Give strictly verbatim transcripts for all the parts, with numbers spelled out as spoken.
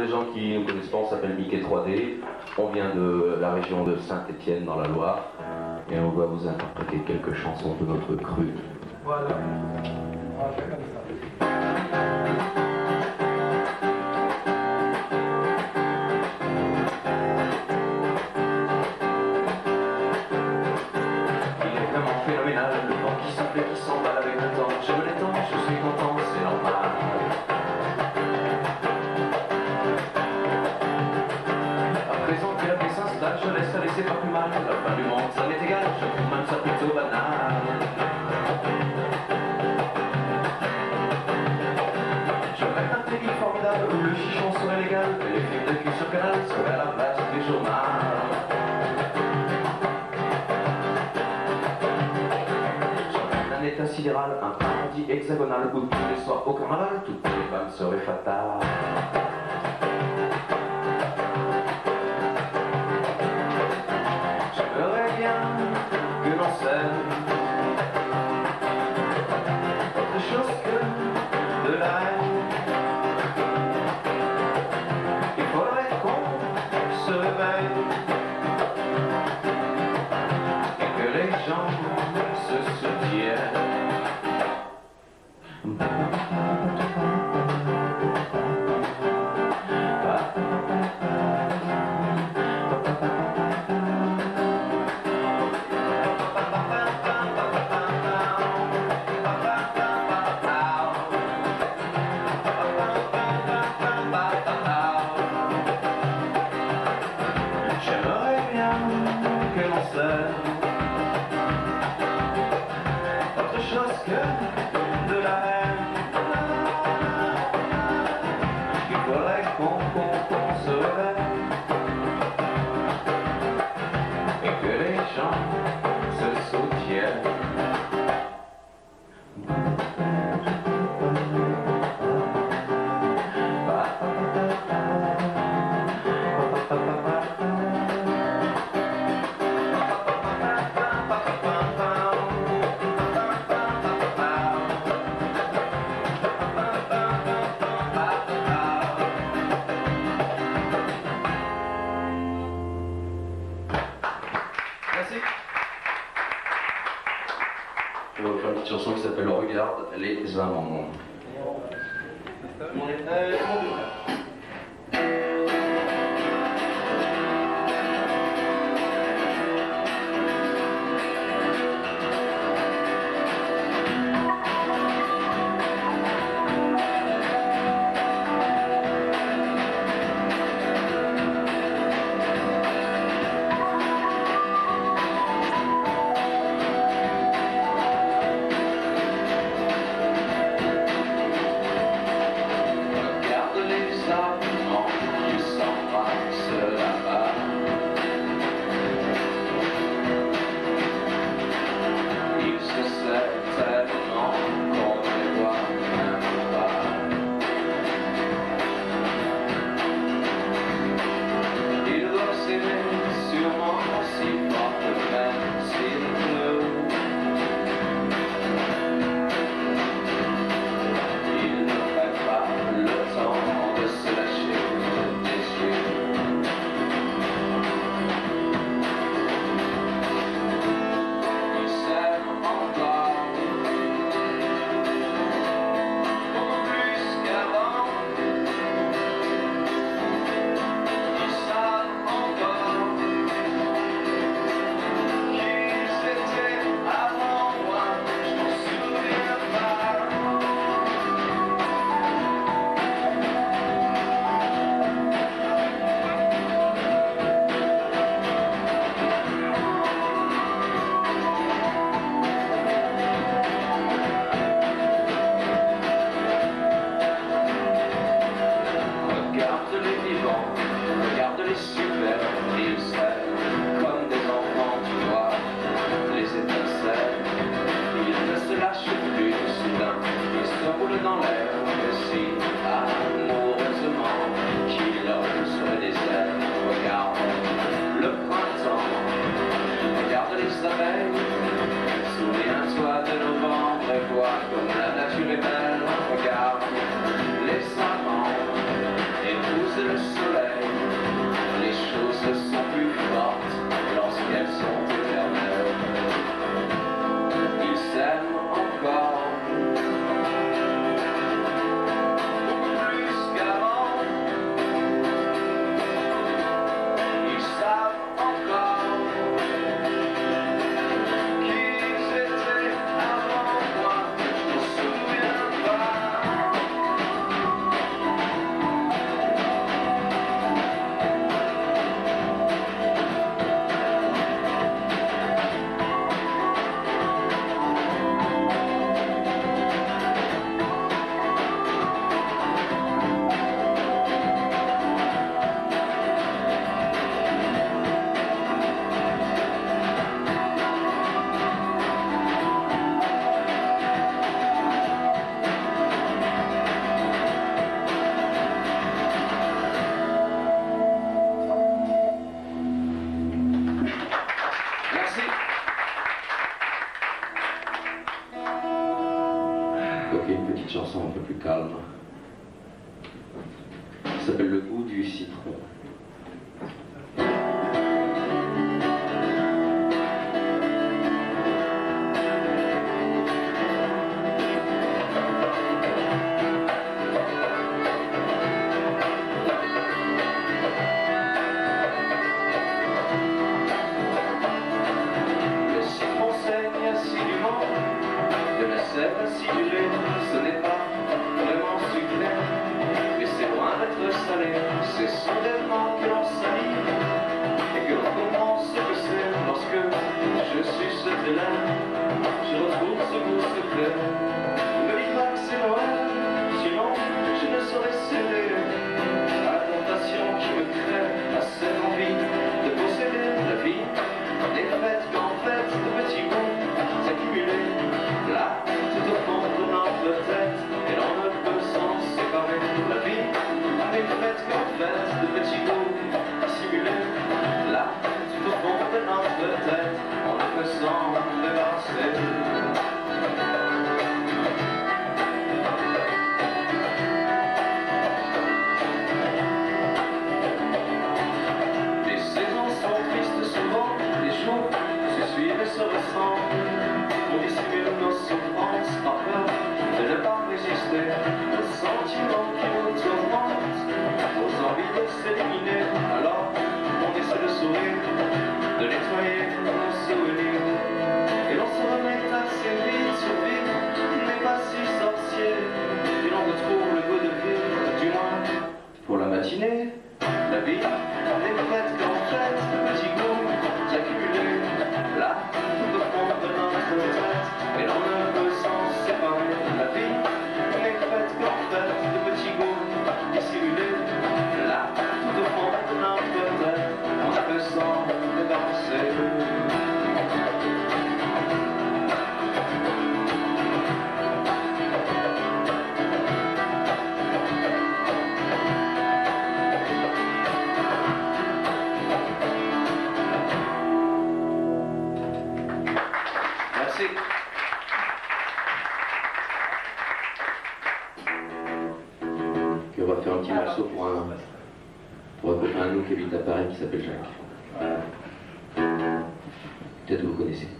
les gens qui ne connaissent pas, on s'appelle Mickey trois D. On vient de la région de Saint-Étienne dans la Loire. Et on va vous interpréter quelques chansons de notre cru. Voilà. On va faire comme ça. Il est vraiment phénoménal, le vent qui souffle et qui s'emballe avec le temps. J'aime les temps, je suis content, c'est normal. À présent que la paix s'installe, je laisse aller, c'est pas plus mal. La fin du monde, ça m'est égal, je trouve même ça plutôt banal. Je rêve d'un pays formidable où le chichon serait légal, et les films de cul sur canal seraient à la place du journal. Un état sidéral, un paradis hexagonal où tous les soirs au carnaval, toutes les femmes seraient fatales. J'aimerais bien que l'on s'aime autre chose que de la haine. Il faudrait qu'on se réveille et que les gens se soutiennent. J'aimerais bien que l'on s'aime autre chose que de la haine. Il faudrait qu'on qu'on qu'on se réveille et que les gens se soutiennent. Merci. Je vais vous faire une petite chanson qui s'appelle Regarde les amants. calme. Ça s'appelle Le goût du citron. Acidulé, ce n'est pas vraiment sucré, mais c'est loin d'être salé, c'est soudainement que l'on salive et que l'on comprend ce que c'est lorsque je suis ce là, je retrouve ce goût secret. Ne dis pas que c'est Noël, sinon je ne saurais céder à la tentation qui me crée, à cette envie de posséder la vie, des fêtes qu'en fait de petits bouts accumulés là. Tout au fond de notre tête, et l'on ne peut s'en séparer. La vie n'est faite qu'en fait de petits bouts dissimulés. Là, tout au fond de notre tête, on ne peut s'en débarrasser. Les saisons sont tristes souvent, les jours se suivent et se ressemblent. On dissimule nos souffrances par peur de ne pas résister aux sentiments qui nous tourmentent, aux envies de s'éliminer. Alors on essaie de sourire, de nettoyer nos souvenirs, et l'on se remet assez vite. Survivre n'est pas si sorcier, et l'on retrouve le goût de vivre, du moins pour la matinée. La vie n'est faite qu'en fait de petits goûts accumulés là, tout au fond de notre tête, et l'on ne peut s'en séparer. La vie n'est faite qu'en fait de petits goûts dissimulés là, tout au fond de notre tête, on ne peut s'en débarrasser. Puis on va faire un petit morceau pour un, pour un copain à nous qui habite à Paris qui s'appelle Jacques. Peut-être vous connaissez.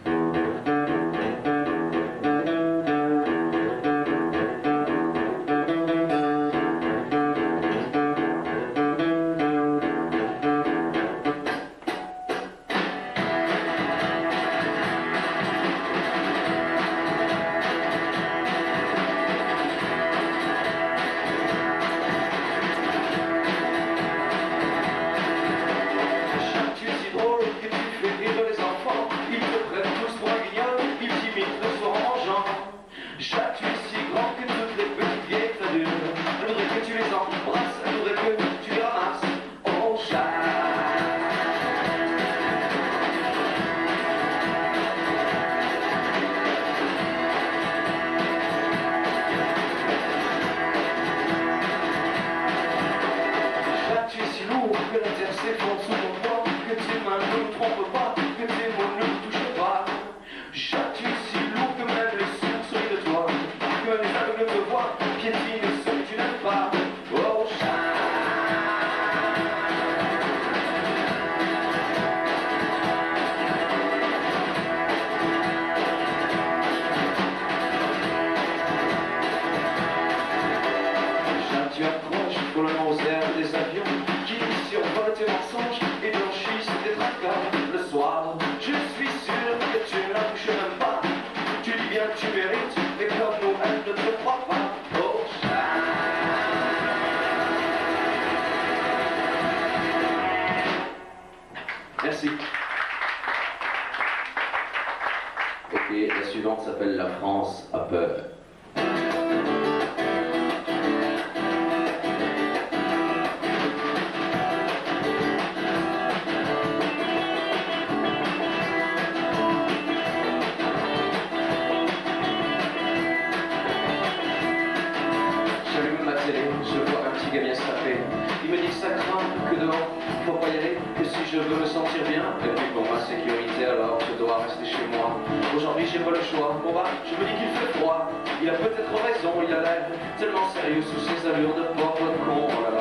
Merci. Ok, la suivante s'appelle La France a peur. J'allume ma télé, je vois un petit gamin se taper. Il me dit que ça craint, que dehors, faut pas y aller, que si je veux me sentir bien, et puis pour ma sécurité alors je dois rester chez moi. Aujourd'hui j'ai pas le choix, bon bah je me dis qu'il fait froid. Il a peut-être raison, il a l'air tellement sérieux sous ses allures de pauvre con, oh là là.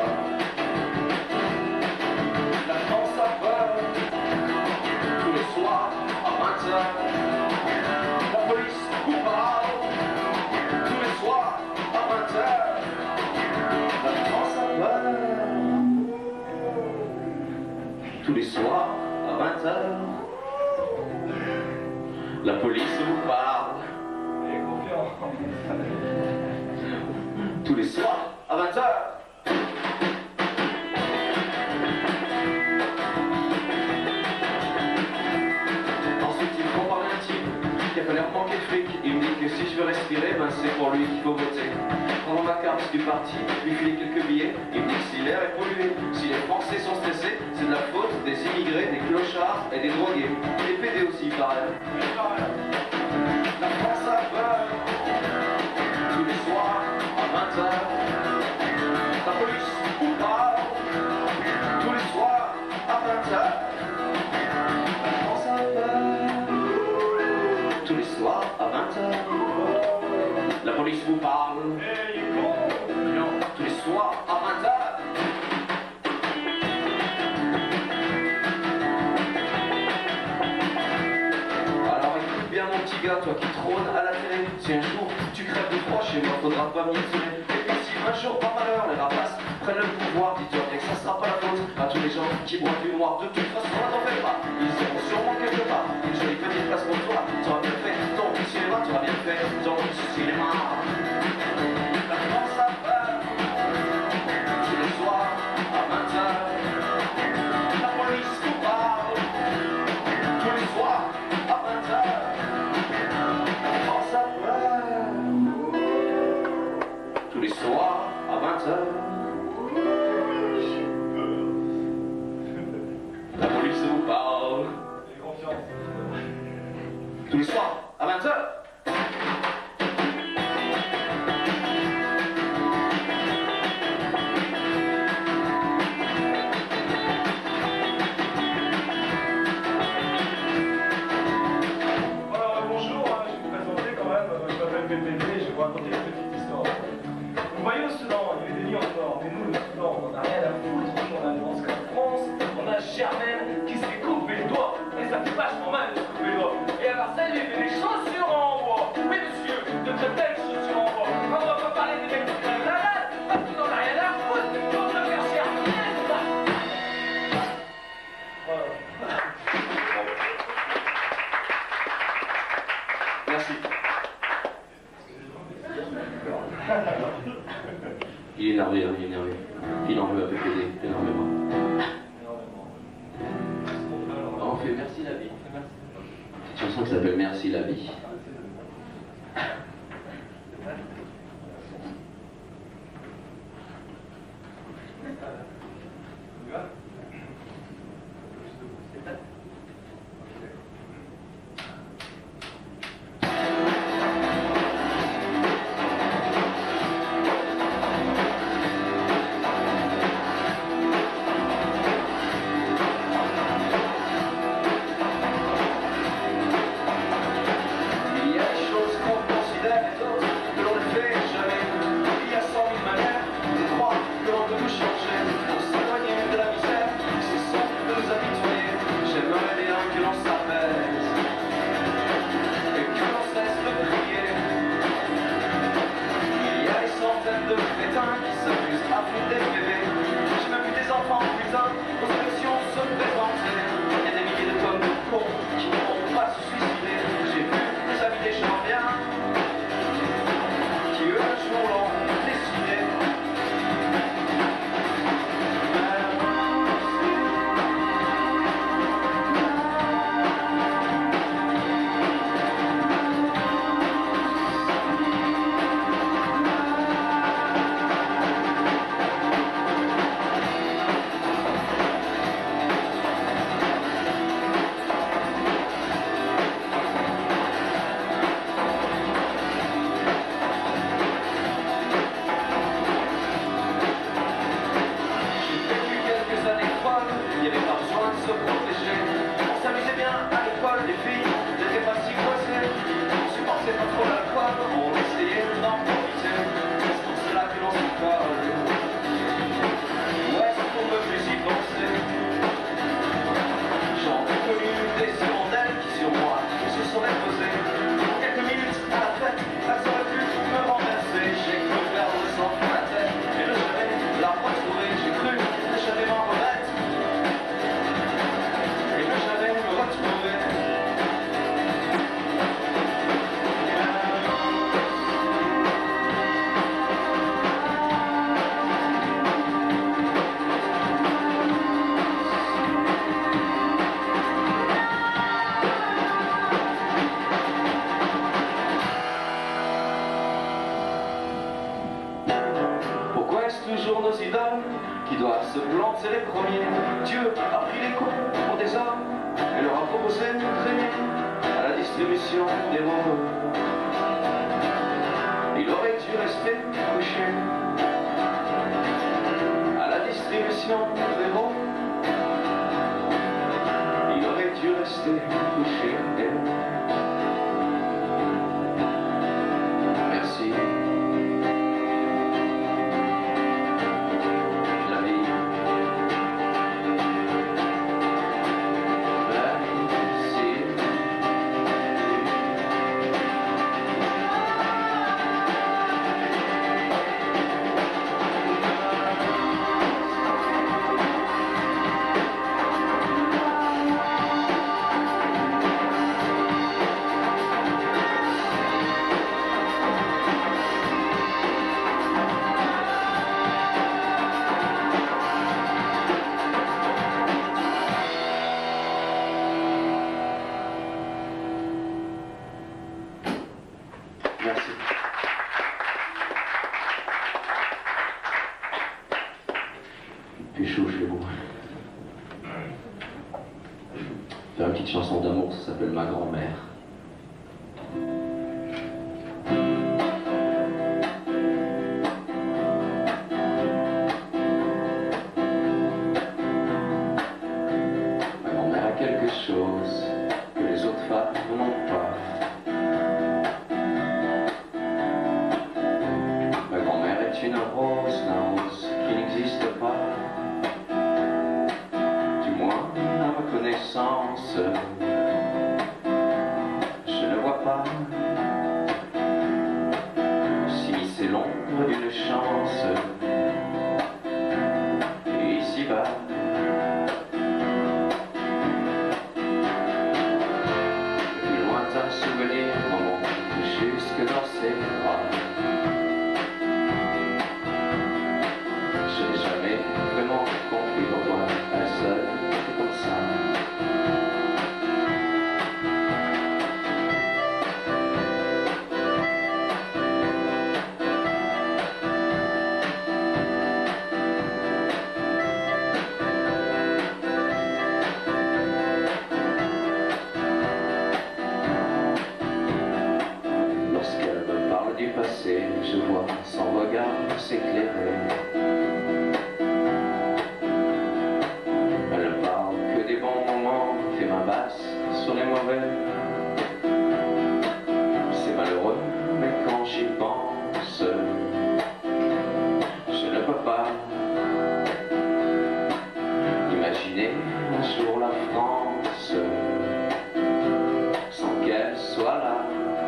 La France a peur, tous les soirs à vingt heures. La police vous parle, tous les soirs à vingt heures. La France a peur, tous les soirs à vingt heures. La police vous parle. Tous les soirs à vingt heures. Ensuite il me compare un type qui a pas l'air manquer de fric. Il me dit que si je veux respirer, ben c'est pour lui qu'il faut voter. Prends ma carte du parti, lui filer quelques billets. Il me dit que si l'air est pollué, si les Français sont stressés, c'est de la faute des immigrés, des clochards et des drogués. Des pédés aussi pareil. La France a peur, tous les soirs à vingt heures. La police vous parle, tous les soirs à vingt heures. La France a peur, tous les soirs à vingt heures. La police vous parle, tous les soirs à vingt heures. Mon petit gars, toi qui trônes à la télé, si un jour tu crèves de froid chez moi, faudra pas m'y isoler. Et puis si un jour par malheur les rapaces prennent le pouvoir, dis-toi bien que ça sera pas la faute à tous les gens qui boivent du noir. De toute façon, là t'en fais pas, ils seront sûrement quelque part une jolie petite place pour toi. T'auras bien fait ton cinéma, t'auras bien fait ton cinéma. La France a peur, tous les soirs à vingt heures. La police vous parle, tous les soirs à vingt heures. Tous les soirs à vingt heures. La police vous parle. Tous les soirs à vingt heures. Germaine qui s'est coupé le doigt, et ça fait vachement mal de se couper le doigt. Et alors ça lui fait des chaussures en bois. Oui monsieur, de très belles chaussures en bois. On va pas parler des mecs qui crèvent la dalle, parce que n'en a rien à foutre, on va faire Germaine. Merci. Il est énervé, hein, il est énervé. Il en veut avec les dés, énormément. On fait merci la vie. Cette chanson qui s'appelle Merci la vie. toujours nos idoles qui doivent se planter les premiers. Dieu a pris les cons pour des hommes et leur a proposé de créer à la distribution des mots. Il aurait dû rester couché à la distribution des mots. Il aurait dû rester couché. Merci. La vie. Merci. Merci. Il fait chaud chez vous. Faire une petite chanson d'amour, ça s'appelle Ma grand-mère. Ma grand-mère a quelque chose que les autres femmes n'ont pas. Ma grand-mère est une rose, la rose qui n'existe pas. Du moins, à ma connaissance, je ne vois pas s'immiscer l'ombre d'une chance. Et ici-bas, le plus lointain souvenir remonte jusque dans ses bras. Je n'ai jamais vraiment compris pourquoi elle seule était comme ça. Lorsqu'elle me parle du passé, je vois son regard s'éclairer. Elle ne parle que des bons moments, fait main basse sur les mauvais. C'est malheureux, mais quand j'y pense, je ne peux pas imaginer un jour la France sans qu'elle soit là.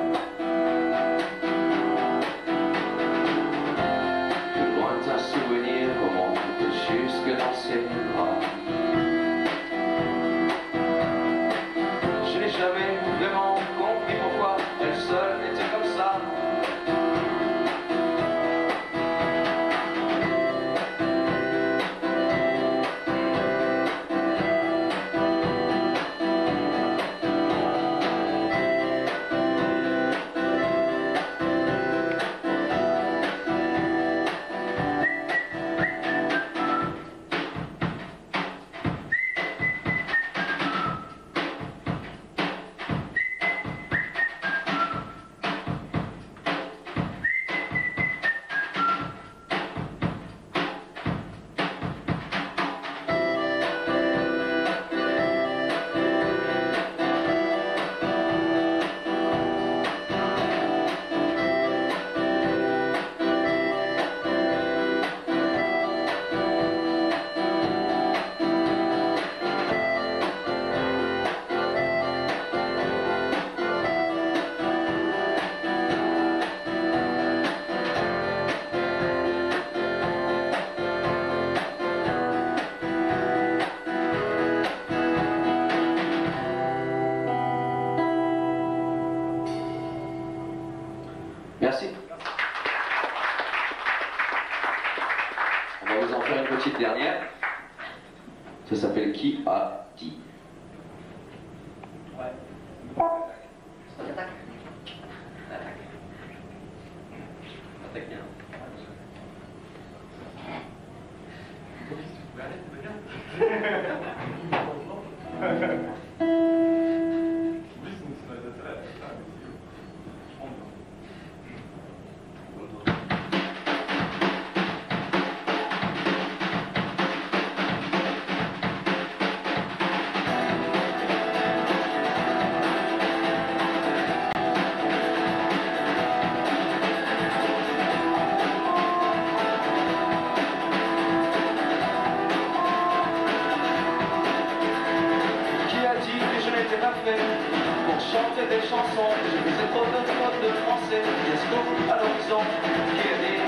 Le lointain souvenir remonte jusque dans ses bras. Je n'ai jamais vraiment compris pourquoi elle seule était comme ça. Merci. On va vous en faire une petite dernière. Ça s'appelle Qui a dit. Ouais. Attaque. Attaque. Attaque bien. Pour chanter des chansons, je faisais trop de fautes de français. Fiasco à l'horizon, qui a dit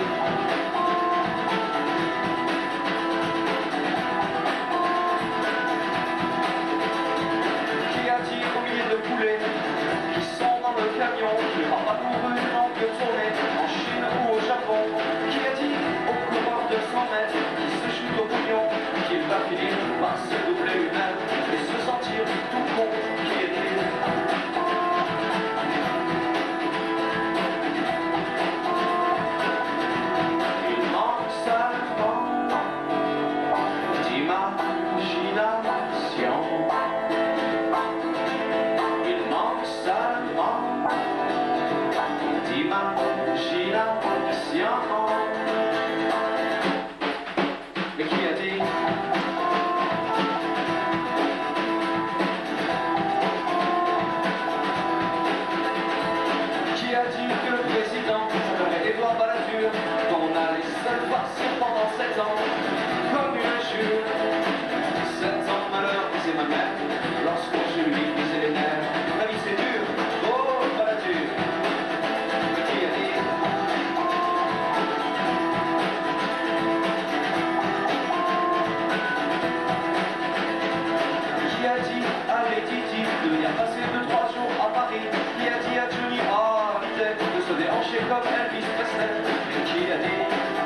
Qui a dit aux milliers de poulets qui sont dans le camion, qui n'aura pas couru une longue tournée en Chine ou au Japon? Qui a dit au coureur de cent mètres qui se chute au bouillon qu'il va finir par se doubler lui-même et se sentir tout con? Qui est dit comme une injure. Sept ans de malheur, disait ma mère, lorsque je lui brisais les nerfs. La vie c'est dur, oh, pas la dure. Mais qui a dit Qui a dit à Lady Di de venir passer deux, trois jours à Paris? Qui a dit à Johnny Hallyday de se déhancher comme Elvis Presley? Et qui a dit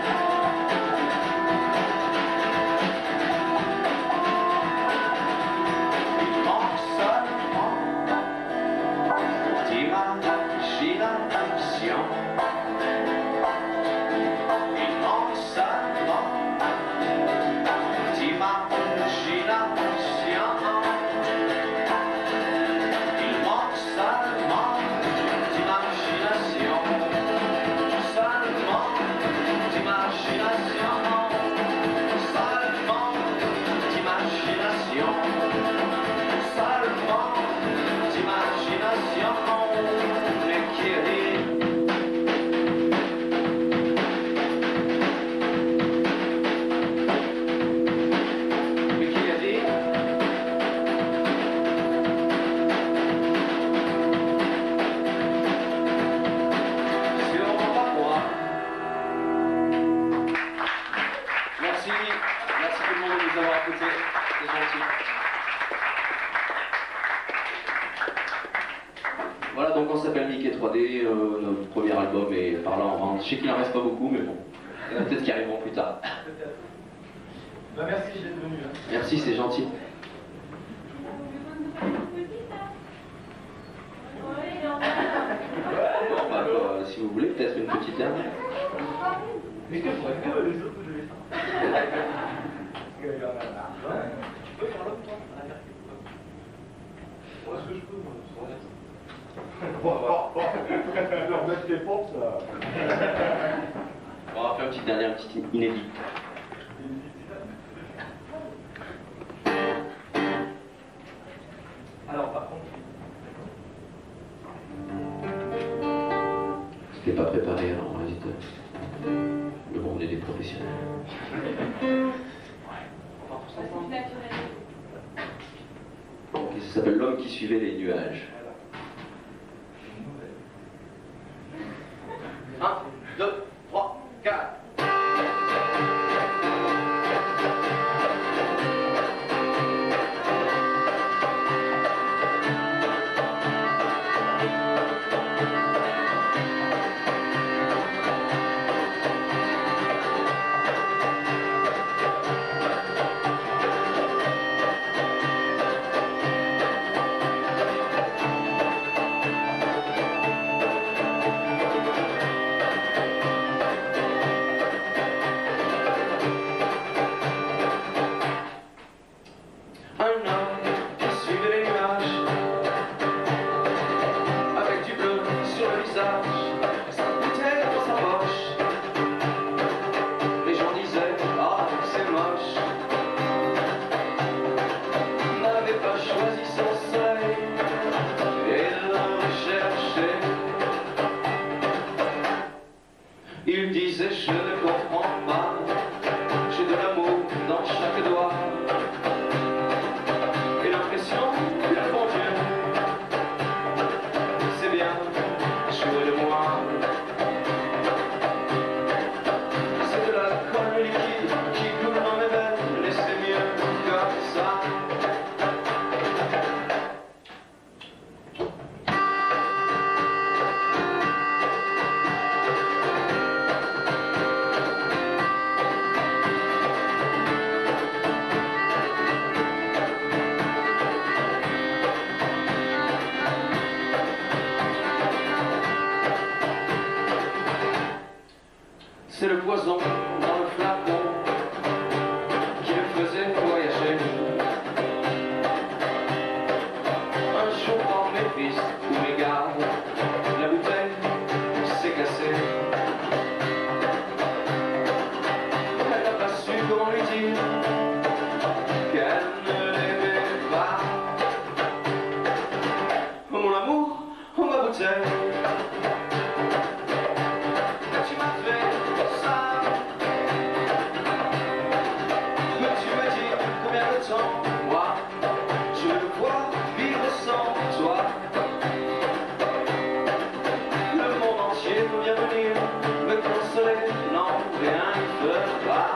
Voilà, donc on s'appelle Mickey trois D, euh, notre premier album est parlant en vente. Je sais qu'il n'en reste pas beaucoup, mais bon, il y en a peut-être qui arriveront plus tard. Bah merci d'être venu. Hein. Merci, c'est gentil. Bon, bah, euh, si vous voulez, peut-être une petite dernière. Mais que pourrait faire les autres de l'État? Tu peux faire l'autre, toi? Est-ce que je peux, moi? Bon, bon, bon. Leur mettre les pompes, ça. On va faire une petite dernière, une petite inédite. Alors, par contre. C'était pas préparé, alors on va vite. Le monde est des professionnels. Et ça s'appelle L'homme qui suivait les nuages. un, deux, trois, quatre. dire qu'elle ne l'aimait pas. Oh mon amour, oh ma bouteille, tu m'as fait ça. Mais tu me dis combien de temps, moi, je dois vivre sans toi. Le monde entier peut bien venir me consoler, non, rien ne fera.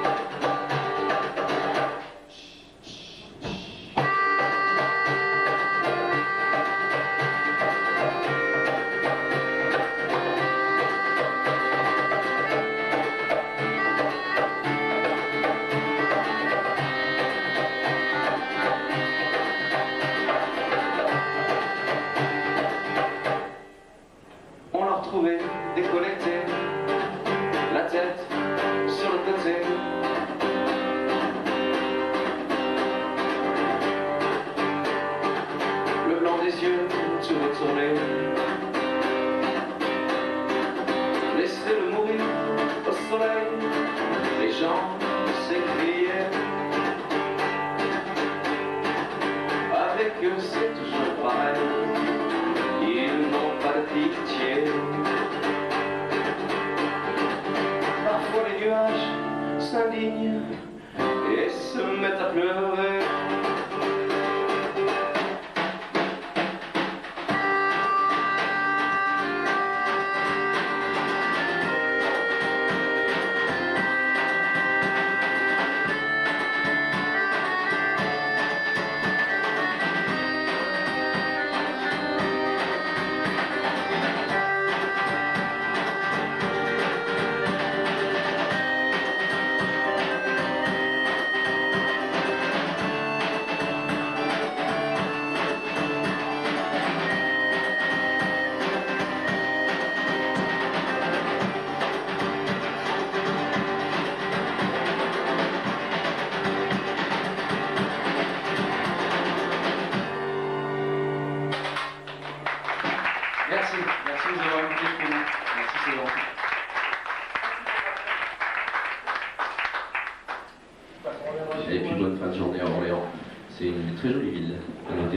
On l'a retrouvé déconnecté, la tête sur le côté. Le blanc des yeux tout retourné. Laissez-le mourir au soleil, les gens s'écriaient. Avec eux c'est toujours pareil, ils n'ont pas de pitié. Parfois les nuages s'indignent et se mettent à pleurer. Merci, merci de nous avoir écoutés pour nous. Merci, c'est gentil. Et puis bonne fin de journée à Orléans. C'est une très jolie ville.